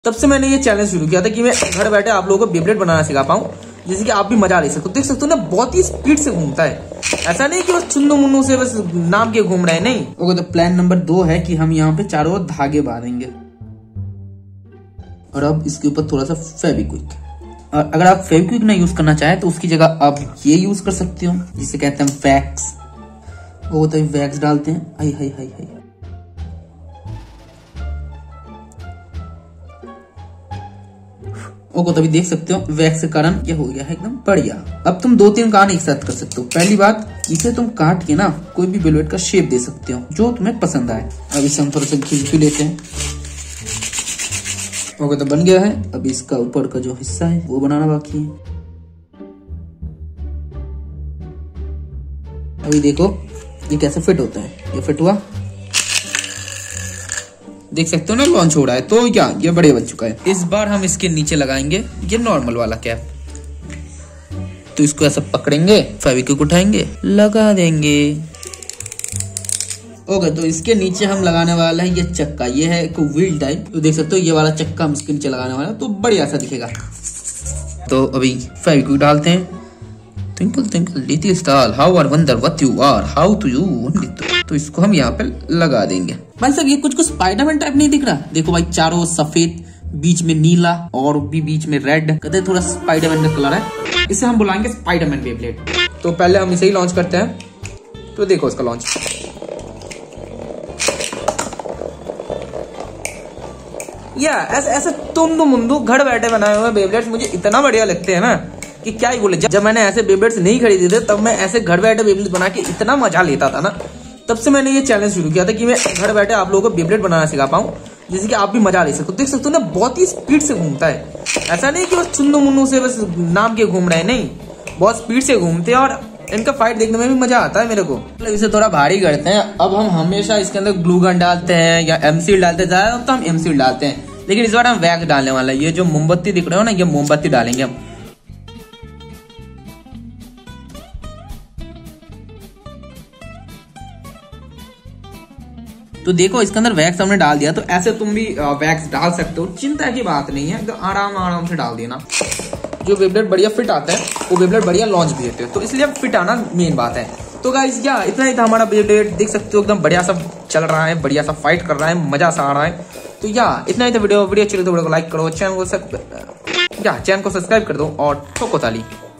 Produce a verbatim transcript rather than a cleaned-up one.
तब से मैंने ये चैलेंज शुरू किया था कि मैं घर बैठे आप लोगों को बेब्लेड बनाना सिखा पाऊं, जिससे कि आप भी मजा ले सको। देख सकते हो ना, बहुत ही स्पीड से घूमता है। ऐसा नहीं कि बस चुन्नू मुन्नू से बस नाम के घूम रहे हैं, नहीं। ओके, तो प्लान नंबर दो है कि हम यहाँ पे चारों ओर धागे बांधेंगे और अब इसके ऊपर थोड़ा सा फेविक्विक। और अगर आप फेविक्विक ना यूज करना चाहें तो उसकी जगह आप ये यूज कर सकते हो, जिसे कहते हैं वैक्स। वो तो वैक्स डालते हैं। हाय हाय हाय हाय ओको तभी देख सकते हो वैक्स के कारण ये हो गया है एकदम बढ़िया। अब तुम दो तीन काम एक साथ कर सकते हो। पहली बात, इसे तुम काट के ना कोई भी बेलवेट का शेप दे सकते हो जो तुम्हें पसंद आए। अब इसे हम थोड़ा सा घिस भी लेते हैं। ओके, तो बन गया है। अब इसका ऊपर का जो हिस्सा है वो बनाना बाकी है। अभी देखो ये कैसे फिट होता है। ये फिट हुआ, देख सकते हो ना, लॉन्च हो रहा है। तो क्या ये बढ़िया बन चुका है। इस बार हम इसके नीचे लगाएंगे ये नॉर्मल वाला कैप। तो इसको ऐसा पकड़ेंगे, फेविक्विक उठाएंगे, लगा देंगे। ओके, तो इसके नीचे हम लगाने वाला है ये चक्का। ये है एक व्हील टाइप। तो देख सकते हो ये वाला चक्का हम इसके नीचे लगाने वाला है, तो बढ़िया सा दिखेगा। तो अभी फेविक्विक डालते हैं। Twinkle twinkle little star, how I wonder what you are, how to you only to। तो इसको हम यहाँ पे लगा देंगे। भाई साहब, ये कुछ कुछ स्पाइडरमैन टाइप नहीं दिख रहा? देखो भाई, चारों सफेद, बीच में नीला और भी बीच में रेड, कहते थोड़ा स्पाइडरमैन का कलर है। इसे हम बुलाएंगे स्पाइडरमैन बेब्लेड। तो पहले हम इसे ही लॉन्च करते हैं। तो देखो इसका लॉन्च। या ऐसे ऐसे तुम तो मुंदू घर बैठे बनाए हुए बेब्लेड्स मुझे इतना बढ़िया लगते हैं ना कि क्या ही बोले। जब मैंने ऐसे बेब्लेड्स नहीं खरीदे थे तब मैं ऐसे घर बैठे बेब्लेड बना के इतना मजा लेता था ना। तब से मैंने ये चैलेंज शुरू किया था कि मैं घर बैठे आप लोगों को बेब्लेड बनाना सिखा पाऊं, जिससे कि आप भी मजा ले सको। देख सकते हो ना, बहुत ही स्पीड से घूमता है। ऐसा नहीं कि बस चुन्नू मुन्नू से बस नाम के घूम रहे हैं, नहीं, बहुत स्पीड से घूमते हैं और इनका फाइट देखने में भी मजा आता है मेरे को। मतलब इसे थोड़ा भारी करते हैं। अब हम हमेशा इसके अंदर ग्लू गन डालते हैं या एमसील डालते हैं, तो हम एमसील डालते हैं, लेकिन इस बार हम वैक्स डालने वाला है। ये जो मोमबत्ती दिख रहे हो ना, ये मोमबत्ती डालेंगे हम। तो देखो इसके अंदर वैक्स हमने डाल दिया। तो ऐसे तुम भी वैक्स डाल सकते हो, चिंता की बात नहीं है। तो आराम आराम से डाल देना। जो बेब्लेड बढ़िया फिट आता है वो बेब्लेड बढ़िया लॉन्च भी होते हैं। तो इसलिए फिट आना मेन बात है। तो गाइस या इतना ही था हमारा बेब्लेड। देख सकते हो एकदम बढ़िया सा चल रहा है, बढ़िया सा फाइट कर रहा है, मजा सा आ रहा है। तो या इतना ही था वीडियो। वीडियो अच्छी लगे तो वीडियो को लाइक करो, चैनल को या चैनल को सब्सक्राइब कर दो और ठोको ताली।